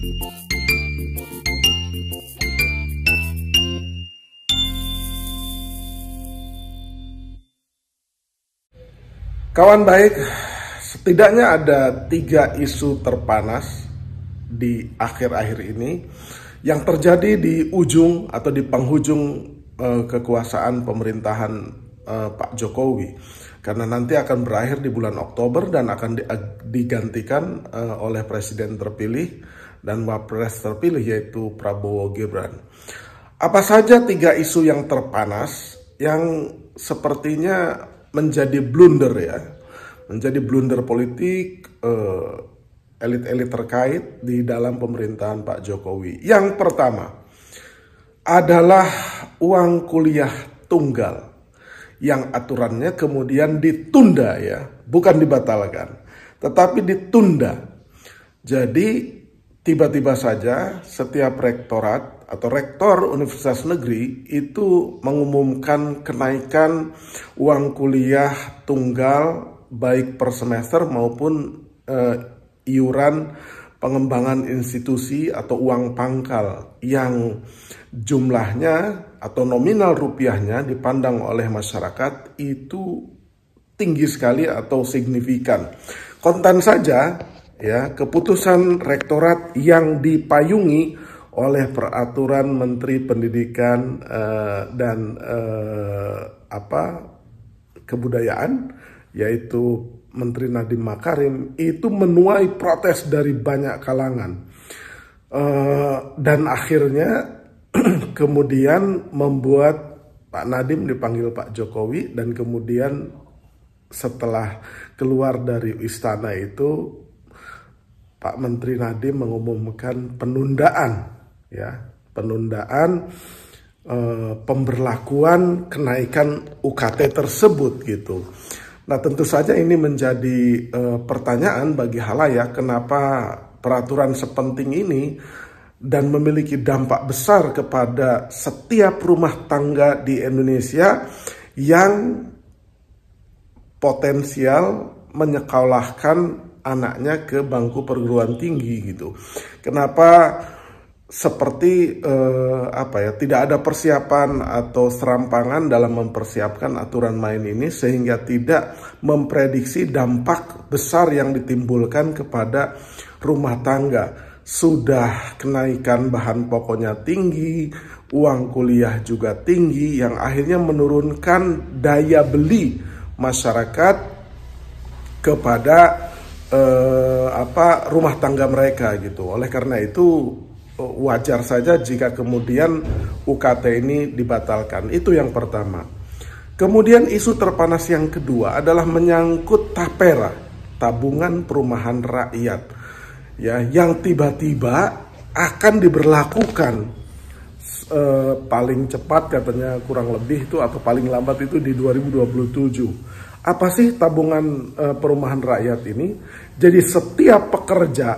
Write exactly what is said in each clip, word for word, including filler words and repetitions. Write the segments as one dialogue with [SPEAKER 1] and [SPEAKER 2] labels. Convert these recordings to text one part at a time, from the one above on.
[SPEAKER 1] Kawan baik, setidaknya ada tiga isu terpanas di akhir-akhir ini yang terjadi di ujung atau di penghujung eh, kekuasaan pemerintahan eh, Pak Jokowi. Karena nanti akan berakhir di bulan Oktober dan akan di, digantikan eh, oleh Presiden terpilih dan Wapres terpilih yaitu Prabowo Gibran. Apa saja tiga isu yang terpanas yang sepertinya menjadi blunder ya, menjadi blunder politik eh, elit-elit terkait di dalam pemerintahan Pak Jokowi. Yang pertama adalah uang kuliah tunggal yang aturannya kemudian ditunda ya, bukan dibatalkan, tetapi ditunda. Jadi tiba-tiba saja setiap rektorat atau rektor universitas negeri itu mengumumkan kenaikan uang kuliah tunggal baik per semester maupun eh, iuran pengembangan institusi atau uang pangkal yang jumlahnya atau nominal rupiahnya dipandang oleh masyarakat itu tinggi sekali atau signifikan. Konten saja ya, keputusan rektorat yang dipayungi oleh peraturan Menteri Pendidikan uh, dan uh, apa kebudayaan yaitu Menteri Nadiem Makarim itu menuai protes dari banyak kalangan uh, dan akhirnya kemudian membuat Pak Nadiem dipanggil Pak Jokowi dan kemudian setelah keluar dari istana itu Pak Menteri Nadiem mengumumkan penundaan ya, penundaan eh, pemberlakuan kenaikan U K T tersebut gitu. Nah, tentu saja ini menjadi eh, pertanyaan bagi halayak kenapa peraturan sepenting ini dan memiliki dampak besar kepada setiap rumah tangga di Indonesia yang potensial menyekolahkan anaknya ke bangku perguruan tinggi gitu. Kenapa seperti eh, apa ya, tidak ada persiapan atau serampangan dalam mempersiapkan aturan main ini sehingga tidak memprediksi dampak besar yang ditimbulkan kepada rumah tangga. Sudah kenaikan bahan pokoknya tinggi, uang kuliah juga tinggi yang akhirnya menurunkan daya beli masyarakat kepada eh, apa rumah tangga mereka gitu. Oleh karena itu wajar saja jika kemudian U K T ini dibatalkan. Itu yang pertama. Kemudian isu terpanas yang kedua adalah menyangkut tapera, tabungan perumahan rakyat, ya, yang tiba-tiba akan diberlakukan eh, paling cepat katanya kurang lebih itu atau paling lambat itu di dua ribu dua puluh tujuh. Apa sih tabungan eh, perumahan rakyat ini? Jadi setiap pekerja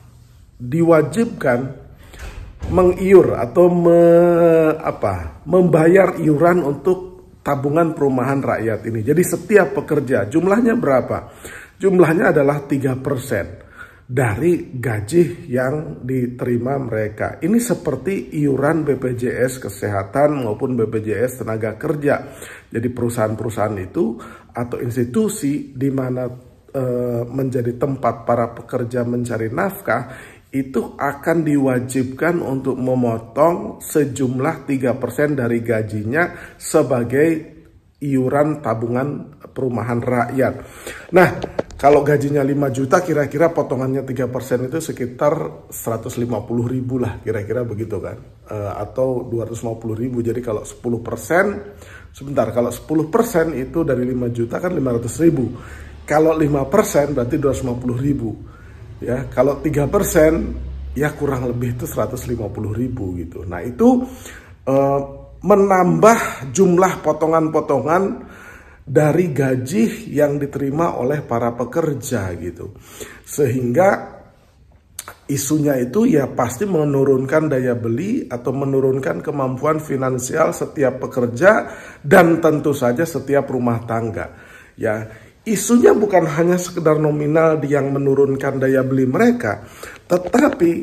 [SPEAKER 1] diwajibkan mengiur atau me, apa, membayar iuran untuk tabungan perumahan rakyat ini. Jadi setiap pekerja, jumlahnya berapa? Jumlahnya adalah tiga persen dari gaji yang diterima mereka. Ini seperti iuran B P J S Kesehatan maupun B P J S Tenaga Kerja. Jadi perusahaan-perusahaan itu atau institusi di mana e, menjadi tempat para pekerja mencari nafkah itu akan diwajibkan untuk memotong sejumlah tiga persen dari gajinya sebagai iuran tabungan perumahan rakyat. Nah, kalau gajinya lima juta kira-kira potongannya tiga persen itu sekitar seratus lima puluh ribu lah kira-kira begitu kan. E, atau dua ratus lima puluh ribu. Jadi kalau sepuluh persen, sebentar, kalau sepuluh persen itu dari lima juta kan lima ratus ribu. Kalau lima persen berarti dua ratus lima puluh ribu. Ya, kalau tiga persen ya kurang lebih itu seratus lima puluh ribu gitu. Nah, itu eh, menambah jumlah potongan-potongan dari gaji yang diterima oleh para pekerja gitu. Sehingga isunya itu ya pasti menurunkan daya beli atau menurunkan kemampuan finansial setiap pekerja dan tentu saja setiap rumah tangga. Ya, isunya bukan hanya sekedar nominal yang menurunkan daya beli mereka, tetapi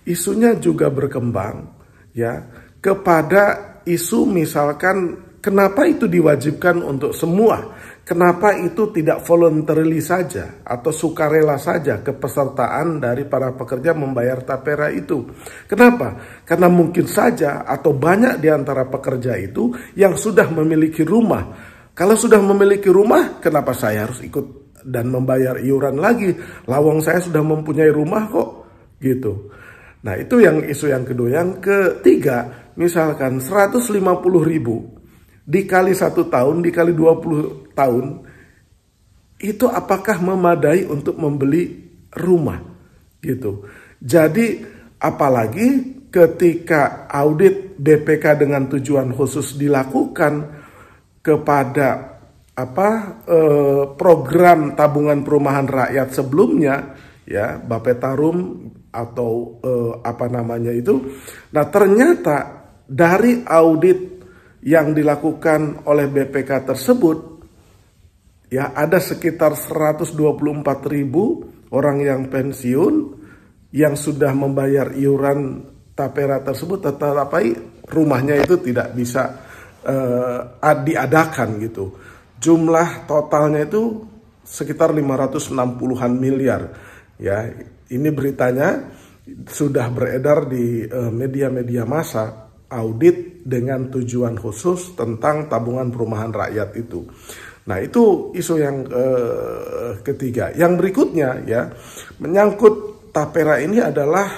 [SPEAKER 1] isunya juga berkembang ya kepada isu misalkan kenapa itu diwajibkan untuk semua? Kenapa itu tidak voluntarily saja atau sukarela saja kepesertaan dari para pekerja membayar tapera itu? Kenapa? Karena mungkin saja atau banyak di antara pekerja itu yang sudah memiliki rumah. Kalau sudah memiliki rumah, kenapa saya harus ikut dan membayar iuran lagi? Lawang saya sudah mempunyai rumah kok, gitu. Nah itu yang isu yang kedua. Yang ketiga, misalkan seratus lima puluh ribu dikali satu tahun, dikali dua puluh tahun, itu apakah memadai untuk membeli rumah? Gitu. Jadi apalagi ketika audit B P K dengan tujuan khusus dilakukan kepada apa eh, program tabungan perumahan rakyat sebelumnya, ya Bapetarum atau eh, apa namanya itu. Nah ternyata dari audit yang dilakukan oleh B P K tersebut, ya ada sekitar seratus dua puluh empat ribu orang yang pensiun yang sudah membayar iuran tapera tersebut, tetapi rumahnya itu tidak bisa uh, diadakan gitu. Jumlah totalnya itu sekitar lima ratus enam puluhan miliar. Ya, ini beritanya sudah beredar di uh, media-media massa. Audit dengan tujuan khusus tentang tabungan perumahan rakyat itu. Nah itu isu yang eh, ketiga. Yang berikutnya ya menyangkut tapera ini adalah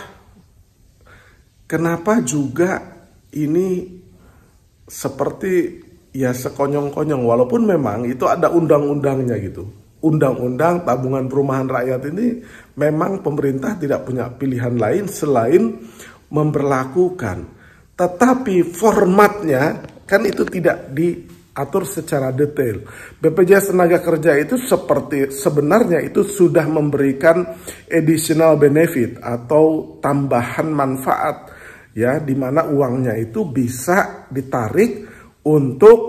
[SPEAKER 1] kenapa juga ini seperti ya sekonyong-konyong walaupun memang itu ada undang-undangnya gitu. Undang-undang tabungan perumahan rakyat ini memang pemerintah tidak punya pilihan lain selain memberlakukan. Tetapi formatnya kan itu tidak diatur secara detail. B P J S Tenaga Kerja itu seperti sebenarnya itu sudah memberikan additional benefit atau tambahan manfaat ya di mana uangnya itu bisa ditarik untuk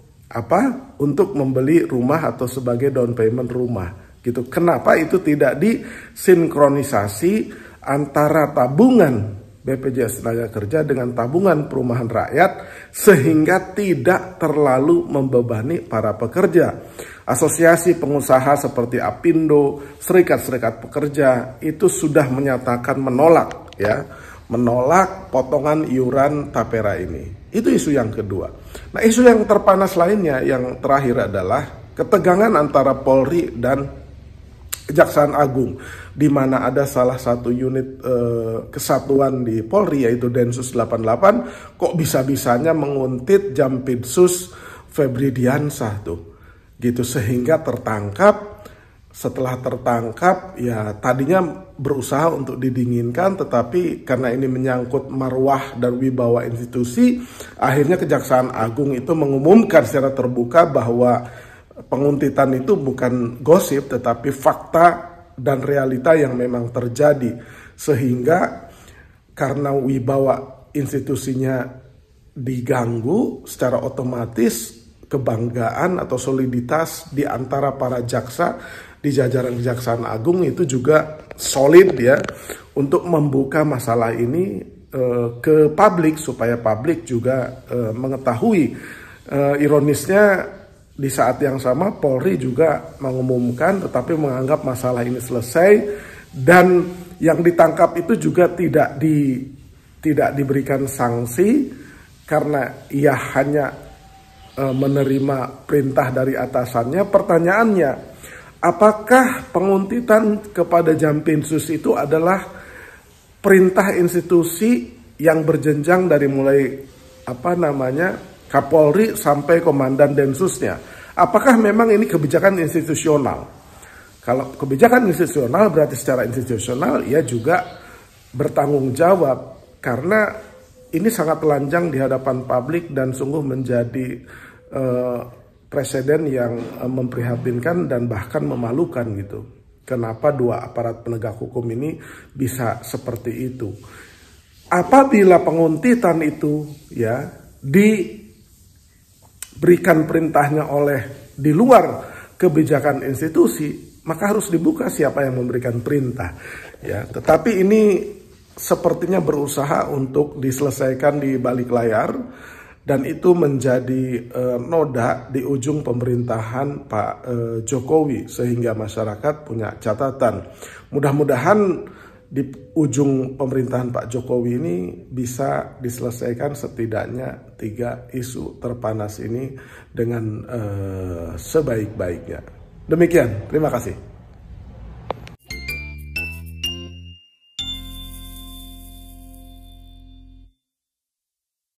[SPEAKER 1] apa? Untuk membeli rumah atau sebagai down payment rumah gitu. Kenapa itu tidak disinkronisasi antara tabungan B P J S Tenaga Kerja dengan tabungan perumahan rakyat sehingga tidak terlalu membebani para pekerja. Asosiasi pengusaha seperti Apindo, serikat-serikat pekerja itu sudah menyatakan menolak ya, menolak potongan iuran tapera ini. Itu isu yang kedua. Nah, isu yang terpanas lainnya yang terakhir adalah ketegangan antara Polri dan Kejaksaan Agung, di mana ada salah satu unit eh, kesatuan di Polri yaitu Densus delapan puluh delapan kok bisa-bisanya menguntit Jampitsus Febri Diansah tuh gitu sehingga tertangkap. Setelah tertangkap ya tadinya berusaha untuk didinginkan, tetapi karena ini menyangkut marwah dan wibawa institusi, akhirnya Kejaksaan Agung itu mengumumkan secara terbuka bahwa penguntitan itu bukan gosip tetapi fakta dan realita yang memang terjadi, sehingga karena wibawa institusinya diganggu secara otomatis kebanggaan atau soliditas di antara para jaksa di jajaran Kejaksaan Agung itu juga solid ya untuk membuka masalah ini uh, ke publik supaya publik juga uh, mengetahui. Uh, ironisnya di saat yang sama Polri juga mengumumkan tetapi menganggap masalah ini selesai, dan yang ditangkap itu juga tidak di tidak diberikan sanksi karena ia hanya e, menerima perintah dari atasannya. Pertanyaannya, apakah penguntitan kepada Jampinsus itu adalah perintah institusi yang berjenjang dari mulai apa namanya Kapolri sampai Komandan Densusnya? Apakah memang ini kebijakan institusional? Kalau kebijakan institusional berarti secara institusional ia juga bertanggung jawab, karena ini sangat telanjang di hadapan publik dan sungguh menjadi uh, presiden yang uh, memprihatinkan dan bahkan memalukan gitu. Kenapa dua aparat penegak hukum ini bisa seperti itu? Apabila penguntitan itu ya di berikan perintahnya oleh di luar kebijakan institusi, maka harus dibuka siapa yang memberikan perintah ya. Tetapi ini sepertinya berusaha untuk diselesaikan di balik layar, dan itu menjadi uh, noda di ujung pemerintahan Pak uh, Jokowi, sehingga masyarakat punya catatan. Mudah-mudahan di ujung pemerintahan Pak Jokowi ini bisa diselesaikan setidaknya tiga isu terpanas ini dengan uh, sebaik-baiknya. Demikian, terima kasih.